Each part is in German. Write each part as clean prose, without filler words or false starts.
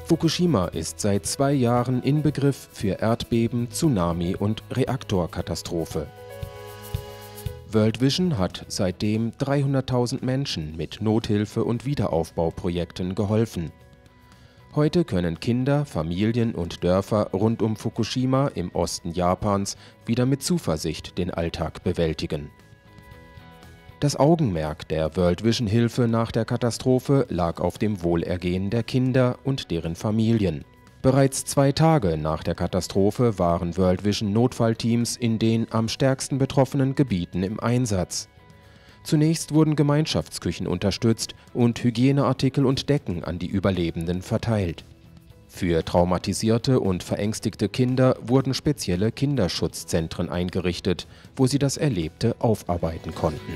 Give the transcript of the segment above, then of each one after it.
Fukushima ist seit 2 Jahren Inbegriff für Erdbeben, Tsunami und Reaktorkatastrophe. World Vision hat seitdem 300.000 Menschen mit Nothilfe- und Wiederaufbauprojekten geholfen. Heute können Kinder, Familien und Dörfer rund um Fukushima im Osten Japans wieder mit Zuversicht den Alltag bewältigen. Das Augenmerk der World Vision Hilfe nach der Katastrophe lag auf dem Wohlergehen der Kinder und deren Familien. Bereits 2 Tage nach der Katastrophe waren World Vision Notfallteams in den am stärksten betroffenen Gebieten im Einsatz. Zunächst wurden Gemeinschaftsküchen unterstützt und Hygieneartikel und Decken an die Überlebenden verteilt. Für traumatisierte und verängstigte Kinder wurden spezielle Kinderschutzzentren eingerichtet, wo sie das Erlebte aufarbeiten konnten.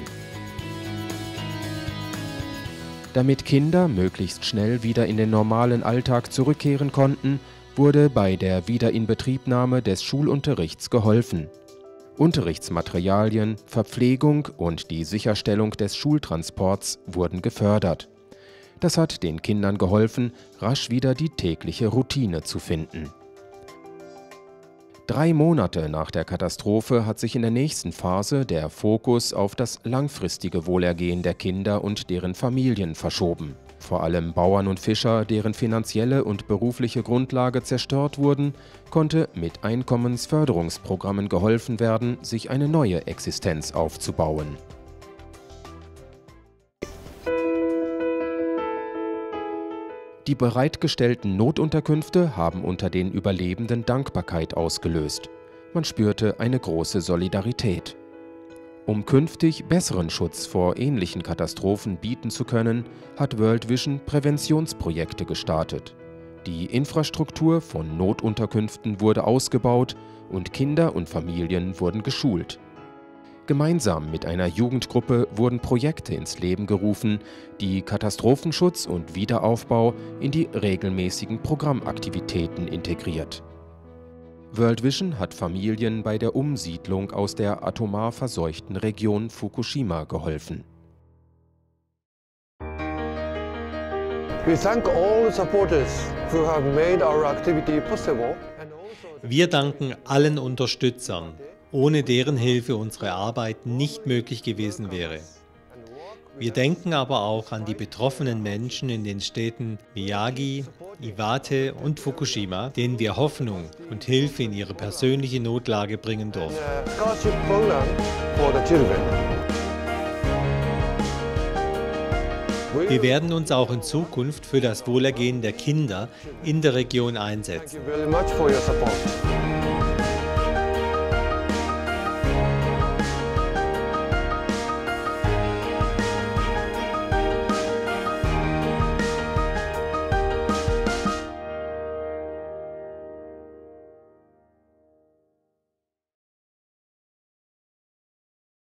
Damit Kinder möglichst schnell wieder in den normalen Alltag zurückkehren konnten, wurde bei der Wiederinbetriebnahme des Schulunterrichts geholfen. Unterrichtsmaterialien, Verpflegung und die Sicherstellung des Schultransports wurden gefördert. Das hat den Kindern geholfen, rasch wieder die tägliche Routine zu finden. 3 Monate nach der Katastrophe hat sich in der nächsten Phase der Fokus auf das langfristige Wohlergehen der Kinder und deren Familien verschoben. Vor allem Bauern und Fischer, deren finanzielle und berufliche Grundlage zerstört wurden, konnte mit Einkommensförderungsprogrammen geholfen werden, sich eine neue Existenz aufzubauen. Die bereitgestellten Notunterkünfte haben unter den Überlebenden Dankbarkeit ausgelöst. Man spürte eine große Solidarität. Um künftig besseren Schutz vor ähnlichen Katastrophen bieten zu können, hat World Vision Präventionsprojekte gestartet. Die Infrastruktur von Notunterkünften wurde ausgebaut und Kinder und Familien wurden geschult. Gemeinsam mit einer Jugendgruppe wurden Projekte ins Leben gerufen, die Katastrophenschutz und Wiederaufbau in die regelmäßigen Programmaktivitäten integriert. World Vision hat Familien bei der Umsiedlung aus der atomar verseuchten Region Fukushima geholfen. Wir danken allen Unterstützern, ohne deren Hilfe unsere Arbeit nicht möglich gewesen wäre. Wir denken aber auch an die betroffenen Menschen in den Städten Miyagi, Iwate und Fukushima, denen wir Hoffnung und Hilfe in ihre persönliche Notlage bringen durften. Wir werden uns auch in Zukunft für das Wohlergehen der Kinder in der Region einsetzen.